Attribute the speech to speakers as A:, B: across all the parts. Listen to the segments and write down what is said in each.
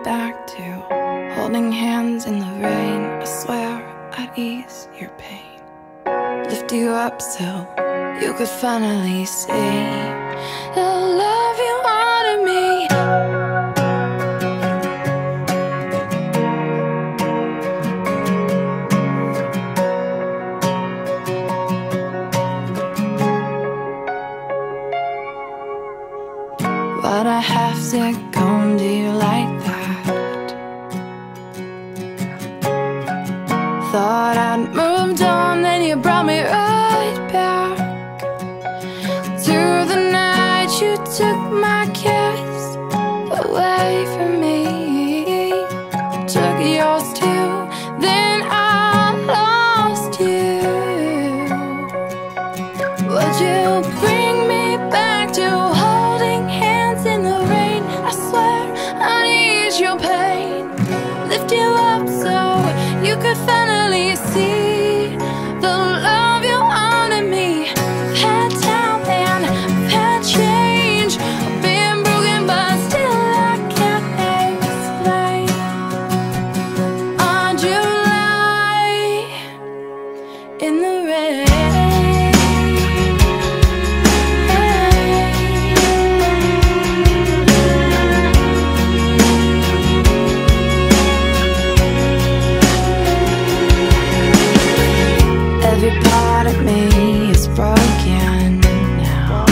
A: back to holding hands in the rain. I swear I'd ease your pain, lift you up so you could finally see the love you wanted me. But I have to come to you like that. Thought I'd moved on, then you brought me right back to the night you took my kiss away from me. Took yours too, then I lost you. Would you bring me back to holding hands in the rain? I swear I'd ease your pain, lift you up so you could finally see the love you wanted me. Had time and had change, I've been broken but still I can't explain. On July in the rain. Every part of me is broken now.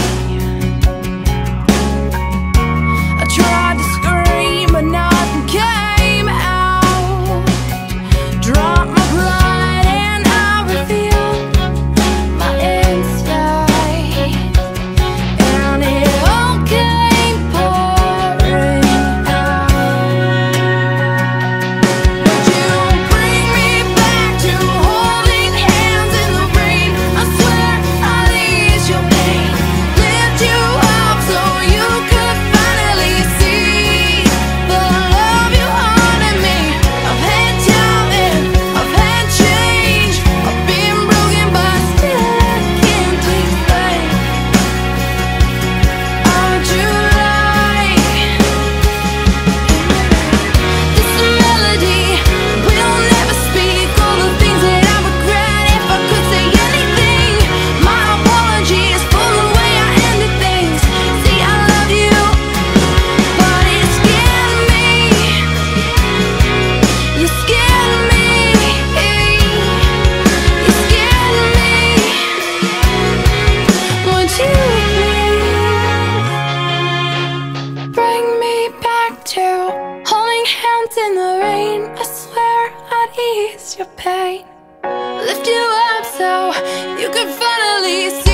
A: I tried to scream but nothing came out. Dropped my pride and I revealed my inside, and it all came pouring out. Would you bring me back to holding hands in the rain? I swear I'll ease your pain, lift you up so you could finally see the love you wanted me. I've had time and I've had change, I've been broken but still I can't explain. On July, this melody will never speak all the things that I regret. If I could say anything, my apologies for the way I ended things. See, I love you, but it scared me. You scared me. You scared me. Would you please bring me back to holding hands in the rain? I swear I'd ease your pain, lift you up so you could finally see